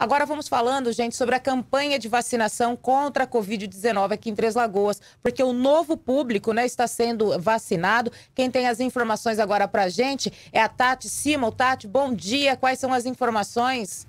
Agora vamos falando, gente, sobre a campanha de vacinação contra a Covid-19 aqui em Três Lagoas, porque o novo público, né, está sendo vacinado. Quem tem as informações agora pra gente é a Tati Simão. Tati, bom dia. Quais são as informações?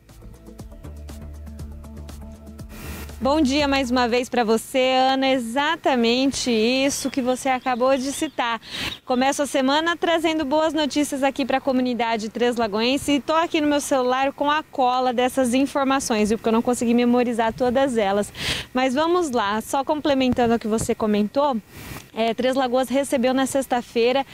Bom dia mais uma vez para você, Ana. Exatamente isso que você acabou de citar. Começo a semana trazendo boas notícias aqui para a comunidade treslagoense e estou aqui no meu celular com a cola dessas informações, porque eu não consegui memorizar todas elas. Mas vamos lá, só complementando o que você comentou. Três Lagoas recebeu na sexta-feira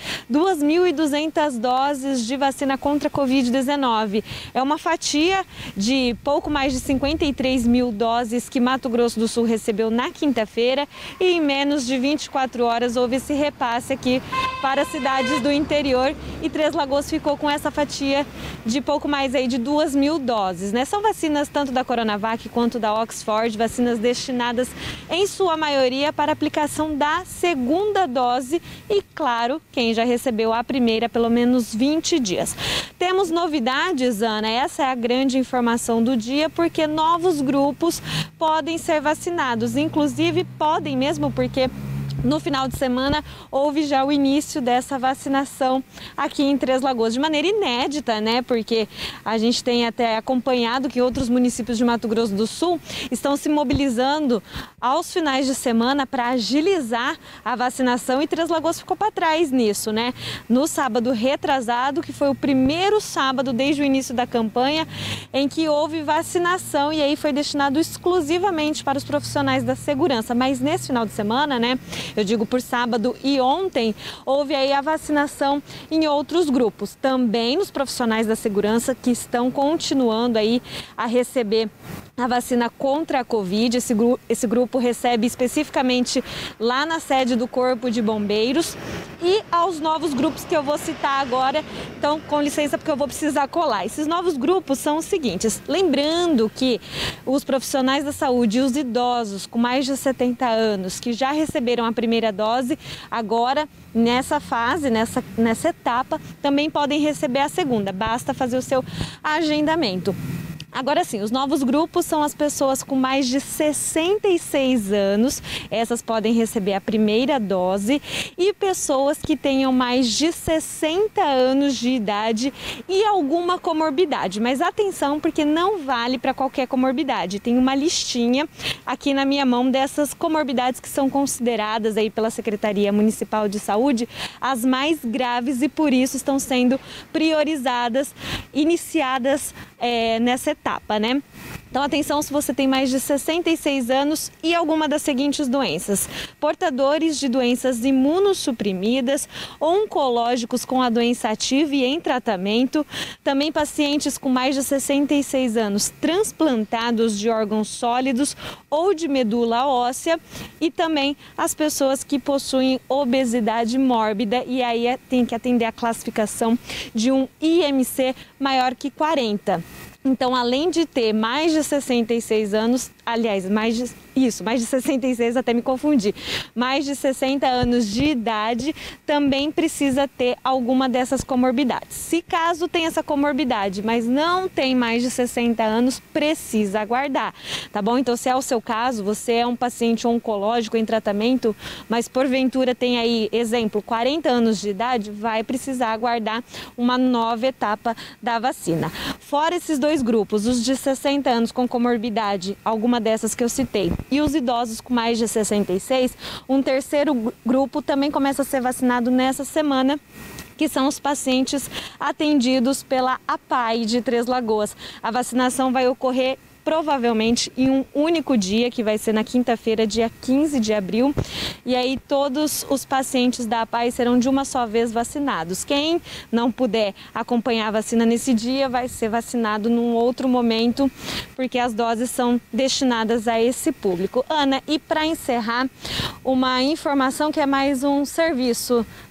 2.200 doses de vacina contra a Covid-19. É uma fatia de pouco mais de 53 mil doses que Mato Grosso do Sul recebeu na quinta-feira e em menos de 24 horas houve esse repasse aqui para as cidades do interior e Três Lagoas ficou com essa fatia de pouco mais aí de 2.000 doses, né? São vacinas tanto da Coronavac quanto da Oxford, vacinas destinadas em sua maioria para aplicação da segunda dose e, claro, quem já recebeu a primeira, pelo menos 20 dias. Temos novidades, Ana, essa é a grande informação do dia, porque novos grupos podem ser vacinados, inclusive podem mesmo porque no final de semana houve já o início dessa vacinação aqui em Três Lagoas, de maneira inédita, né? Porque a gente tem até acompanhado que outros municípios de Mato Grosso do Sul estão se mobilizando aos finais de semana para agilizar a vacinação e Três Lagoas ficou para trás nisso, né? No sábado retrasado, que foi o primeiro sábado desde o início da campanha em que houve vacinação e aí foi destinado exclusivamente para os profissionais da segurança, mas nesse final de semana, né? Eu digo por sábado e ontem, houve aí a vacinação em outros grupos, também nos profissionais da segurança que estão continuando aí a receber a vacina contra a Covid. Esse grupo recebe especificamente lá na sede do Corpo de Bombeiros e aos novos grupos que eu vou citar agora. Então, com licença, porque eu vou precisar colar. Esses novos grupos são os seguintes. Lembrando que os profissionais da saúde e os idosos com mais de 70 anos que já receberam a primeira dose, agora nessa fase, nessa etapa, também podem receber a segunda. Basta fazer o seu agendamento. Agora sim, os novos grupos são as pessoas com mais de 66 anos, essas podem receber a primeira dose, e pessoas que tenham mais de 60 anos de idade e alguma comorbidade. Mas atenção, porque não vale para qualquer comorbidade. Tem uma listinha aqui na minha mão dessas comorbidades que são consideradas aí pela Secretaria Municipal de Saúde as mais graves e por isso estão sendo priorizadas, iniciadas nessa etapa, né? Então, atenção se você tem mais de 66 anos e alguma das seguintes doenças: portadores de doenças imunossuprimidas, oncológicos com a doença ativa e em tratamento, também pacientes com mais de 66 anos transplantados de órgãos sólidos ou de medula óssea e também as pessoas que possuem obesidade mórbida e aí tem que atender a classificação de um IMC maior que 40. Então, além de ter mais de 66 anos, aliás, mais de 66, até me confundi, mais de 60 anos de idade, também precisa ter alguma dessas comorbidades. Se caso tem essa comorbidade, mas não tem mais de 60 anos, precisa aguardar, tá bom? Então, se é o seu caso, você é um paciente oncológico em tratamento, mas porventura tem aí, exemplo, 40 anos de idade, vai precisar aguardar uma nova etapa da vacina. Fora esses dois grupos, os de 60 anos com comorbidade, alguma dessas que eu citei, e os idosos com mais de 66, um terceiro grupo também começa a ser vacinado nessa semana, que são os pacientes atendidos pela APAE de Três Lagoas. A vacinação vai ocorrer provavelmente em um único dia, que vai ser na quinta-feira, dia 15 de abril. E aí todos os pacientes da APAE serão de uma só vez vacinados. Quem não puder acompanhar a vacina nesse dia vai ser vacinado num outro momento, porque as doses são destinadas a esse público. Ana, e para encerrar, uma informação que é mais um serviço, né,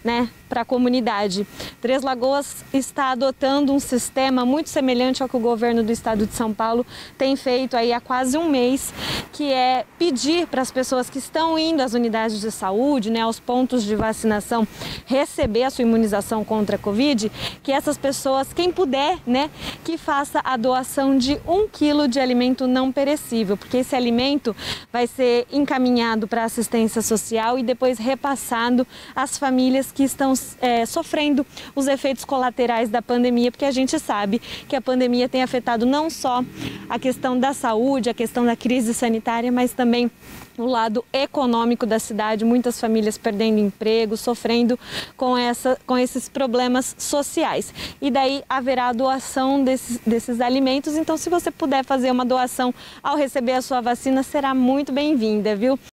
para a comunidade. Três Lagoas está adotando um sistema muito semelhante ao que o governo do estado de São Paulo tem feito aí há quase um mês, que é pedir para as pessoas que estão indo às unidades de saúde, né, aos pontos de vacinação, receber a sua imunização contra a Covid, que essas pessoas, quem puder, né, que faça a doação de 1 quilo de alimento não perecível, porque esse alimento vai ser encaminhado para a assistência social e depois repassado às famílias que estão sofrendo os efeitos colaterais da pandemia, porque a gente sabe que a pandemia tem afetado não só a questão da saúde, a questão da crise sanitária, mas também o lado econômico da cidade, muitas famílias perdendo emprego, sofrendo com esses problemas sociais. E daí haverá a doação desses alimentos, então se você puder fazer uma doação ao receber a sua vacina, será muito bem-vinda, viu?